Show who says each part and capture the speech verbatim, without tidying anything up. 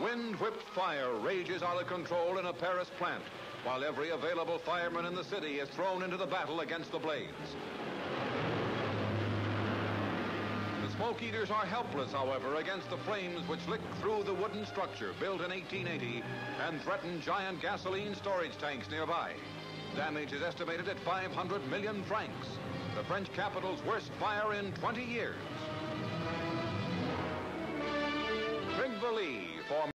Speaker 1: Wind-whipped fire rages out of control in a Paris plant, while every available fireman in the city is thrown into the battle against the blaze. The smoke eaters are helpless, however, against the flames which lick through the wooden structure built in eighteen eighty and threaten giant gasoline storage tanks nearby. Damage is estimated at five hundred million francs, the French capital's worst fire in twenty years. Trigg for Lee for